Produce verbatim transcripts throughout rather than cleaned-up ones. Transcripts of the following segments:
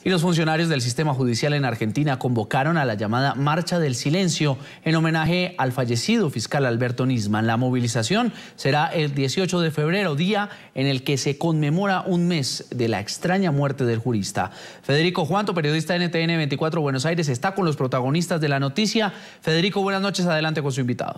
Y los funcionarios del sistema judicial en Argentina convocaron a la llamada Marcha del Silencio en homenaje al fallecido fiscal Alberto Nisman. La movilización será el dieciocho de febrero, día en el que se conmemora un mes de la extraña muerte del jurista. Federico Juanto, periodista de N T N veinticuatro Buenos Aires, está con los protagonistas de la noticia. Federico, buenas noches, adelante con su invitado.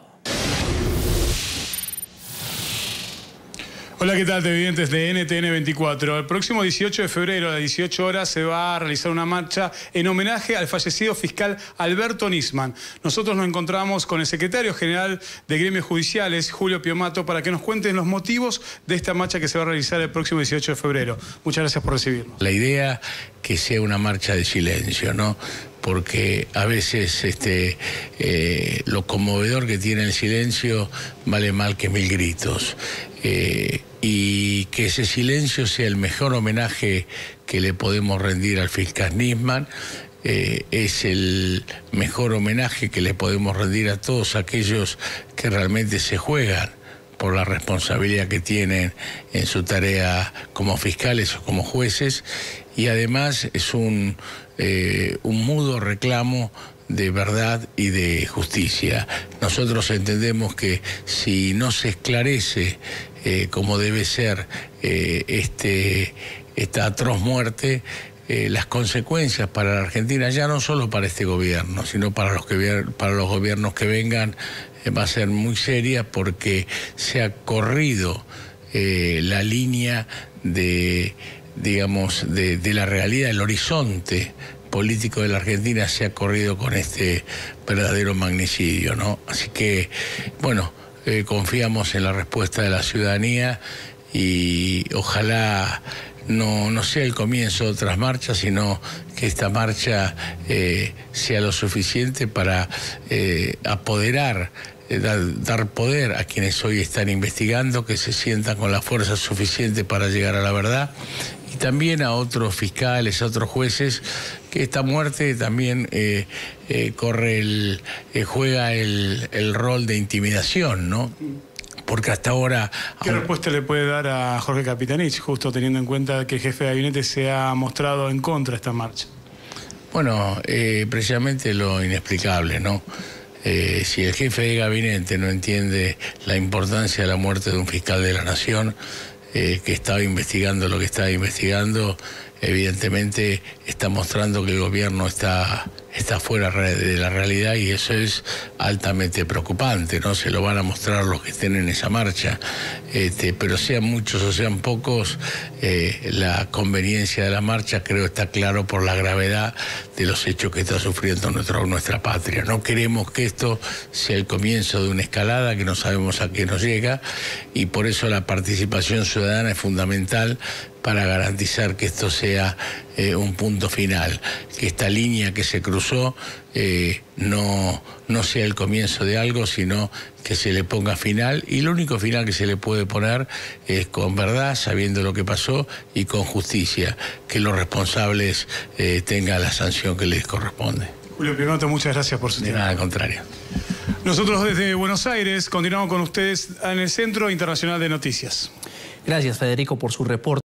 Hola, ¿qué tal, televidentes de N T N veinticuatro? El próximo dieciocho de febrero a las dieciocho horas se va a realizar una marcha en homenaje al fallecido fiscal Alberto Nisman. Nosotros nos encontramos con el secretario general de Gremios Judiciales, Julio Piomato, para que nos cuenten los motivos de esta marcha que se va a realizar el próximo dieciocho de febrero. Muchas gracias por recibirnos. La idea que sea una marcha de silencio, ¿no? Porque a veces este, eh, lo conmovedor que tiene el silencio vale mal que mil gritos. Eh, y que ese silencio sea el mejor homenaje que le podemos rendir al fiscal Nisman. Eh, es el mejor homenaje que le podemos rendir a todos aquellos que realmente se juegan por la responsabilidad que tienen en su tarea como fiscales o como jueces, y además es un, eh, un mudo reclamo de verdad y de justicia. Nosotros entendemos que si no se esclarece eh, como debe ser eh, este, esta atroz muerte, eh, las consecuencias para la Argentina, ya no solo para este gobierno, sino para los, que, para los gobiernos que vengan, eh, va a ser muy seria, porque se ha corrido eh, la línea de, digamos, de, de la realidad, el horizonte político de la Argentina se ha corrido con este verdadero magnicidio, ¿no? Así que, bueno, eh, confiamos en la respuesta de la ciudadanía y ojalá no, no sea el comienzo de otras marchas, sino que esta marcha eh, sea lo suficiente para eh, apoderar, eh, dar, dar poder a quienes hoy están investigando, que se sientan con la fuerza suficiente para llegar a la verdad, y también a otros fiscales, a otros jueces, que esta muerte también eh, eh, corre el, eh, juega el, el rol de intimidación, ¿no? Porque hasta ahora... ¿Qué aún... respuesta le puede dar a Jorge Capitanich, justo teniendo en cuenta que el jefe de gabinete se ha mostrado en contra de esta marcha? Bueno, eh, precisamente lo inexplicable, ¿no? Eh, si el jefe de gabinete no entiende la importancia de la muerte de un fiscal de la Nación, eh, que estaba investigando lo que estaba investigando, evidentemente está mostrando que el gobierno está, está fuera de la realidad, y eso es altamente preocupante, ¿no? Se lo van a mostrar los que estén en esa marcha, este, pero sean muchos o sean pocos, eh, la conveniencia de la marcha creo está claro por la gravedad de los hechos que está sufriendo nuestro, nuestra patria. No queremos que esto sea el comienzo de una escalada que no sabemos a qué nos llega, y por eso la participación ciudadana es fundamental para garantizar que esto sea eh, un punto final, que esta línea que se cruzó eh, no, no sea el comienzo de algo, sino que se le ponga final, y el único final que se le puede poner es con verdad, sabiendo lo que pasó, y con justicia, que los responsables eh, tengan la sanción que les corresponde. Julio Piomato, muchas gracias por su tiempo. De nada, al contrario. Nosotros desde Buenos Aires continuamos con ustedes en el Centro Internacional de Noticias. Gracias, Federico, por su reporte.